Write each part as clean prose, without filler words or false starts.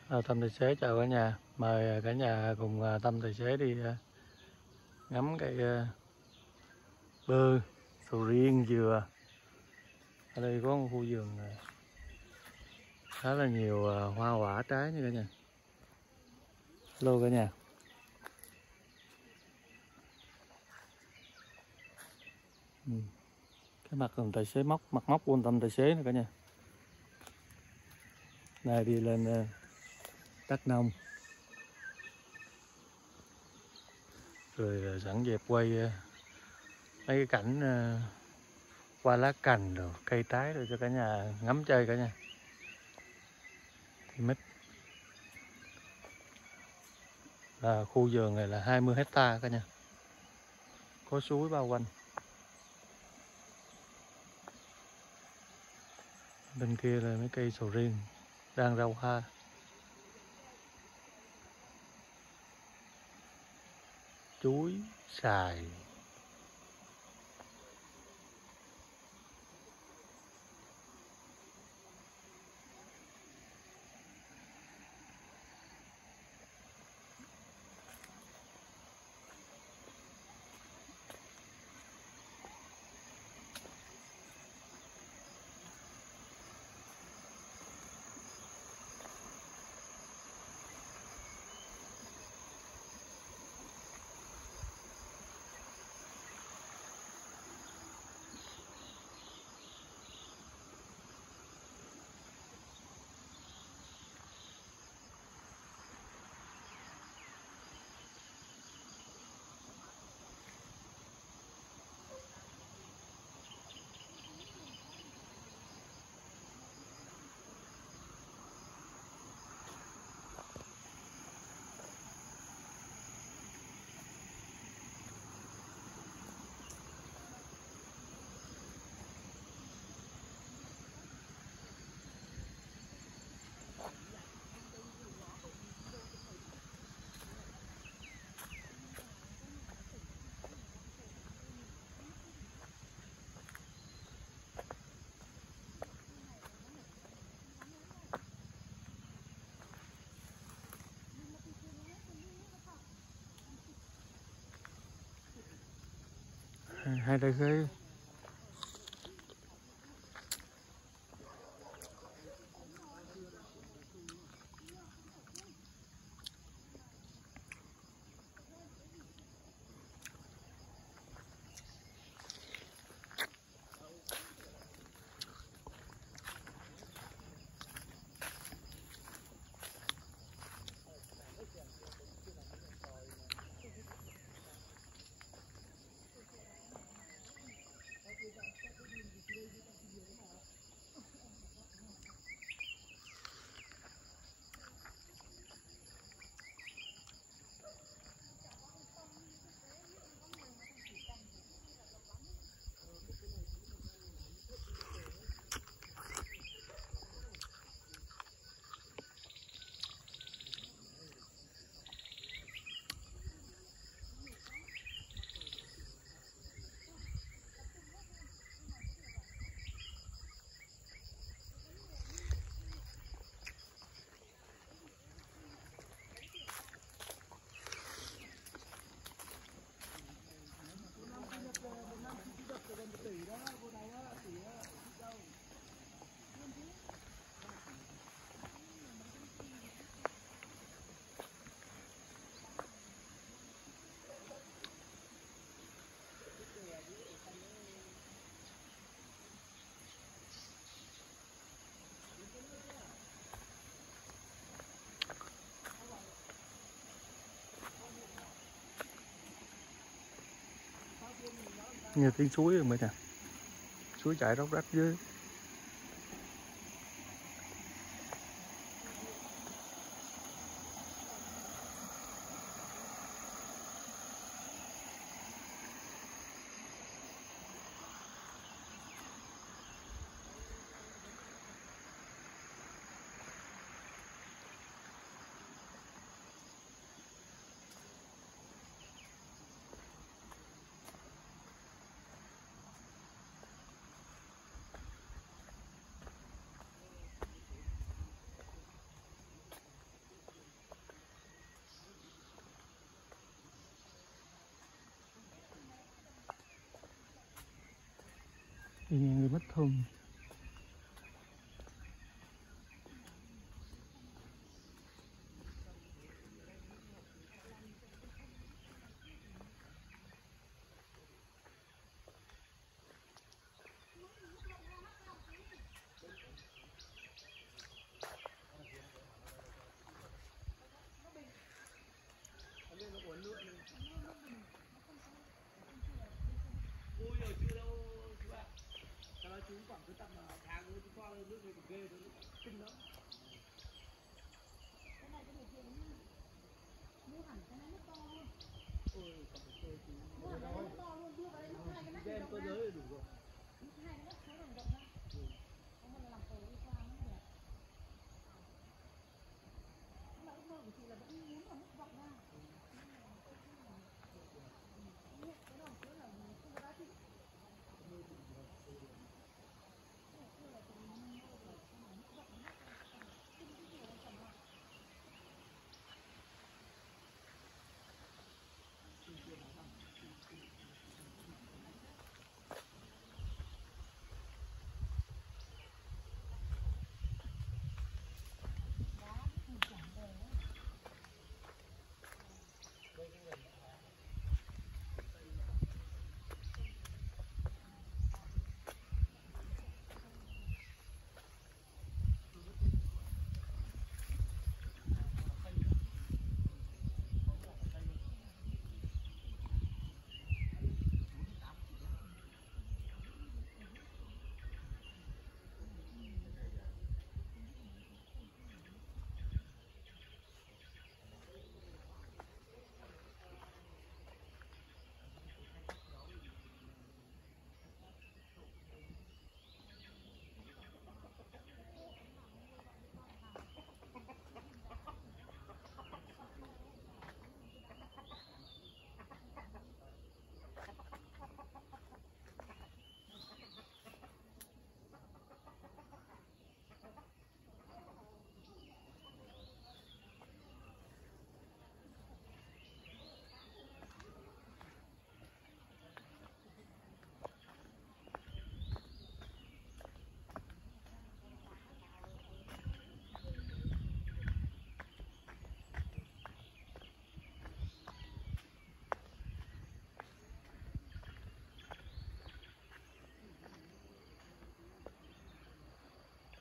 Tâm tài xế chào cả nhà, mời cả nhà cùng Tâm tài xế đi ngắm cây bơ, sầu riêng, dừa. Ở đây có một khu vườn khá là nhiều hoa quả trái nha cả nhà. Hello cả nhà. Cái mặt tài xế mặt móc của Tâm tài xế nè cả nhà. Này đi lên Đắk Nông. Rồi sẵn dẹp quay mấy cái cảnh qua lá cành rồi cây trái rồi cho cả nhà ngắm chơi cả nhà. Thì mít khu vườn này là 20 hecta cả nhà, có suối bao quanh. Bên kia là mấy cây sầu riêng đang ra hoa. Chuối, xoài. Hai tay khế. Nghe tiếng suối rồi mấy nè, suối chảy róc rách dưới. Đi ngang đi mất thùng.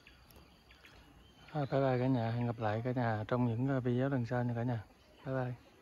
Bye bye cả nhà, hẹn gặp lại cả nhà trong những video lần sau nha cả nhà. Bye bye.